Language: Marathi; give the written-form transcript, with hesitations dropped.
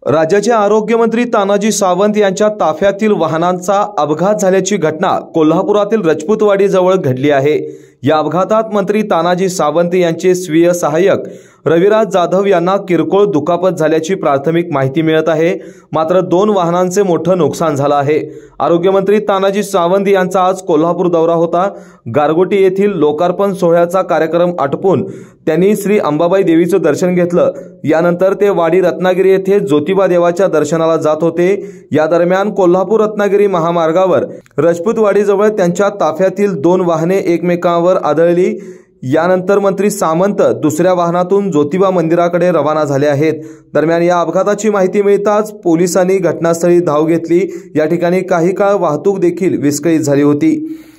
राज्याचे आरोग्यमंत्री तानाजी सावंत यांच्या ताफ्यातील वाहनांचा अपघात झाल्याची घटना कोल्हापुरातील रजपूतवाडी जवळ घडली आहे। या अपघातात मंत्री तानाजी सावंत यांचे स्वीय सहाय्यक रविराज जाधव यांना किरकोळ दुखापत झाल्याची प्राथमिक माहिती मिळत आहे। मात्र 2 वाहनांचे मोठे नुकसान झाले आहे। आरोग्यमंत्री तानाजी सावंत यांचा आज कोल्हापूर दौरा होता। गारगोटी येथील लोकार्पण सोहळ्याचा कार्यक्रम आटोपून त्यांनी श्री अंबाबाई देवीचे दर्शन घेतलं। यानंतर ते वाडी रत्नागिरी येथे ज्योतिबा देवाच्या दर्शनाला जात होते। या दरम्यान कोल्हापूर रत्नागिरी महामार्गावर रजपूतवाडीजवळ त्यांच्या ताफ्यातील 2 वाहने एकमेकांवर आदळली। यानंतर मंत्री सावंत दुसऱ्या वाहनातून ज्योतिबा मंदिराकडे रवाना झाले आहेत। दरम्यान या अपघाताची माहिती मिळताच पोलिसांनी घटनास्थळी धाव घेतली। या ठिकाणी काही काळ वाहतूक देखील विस्कळीत झाली होती।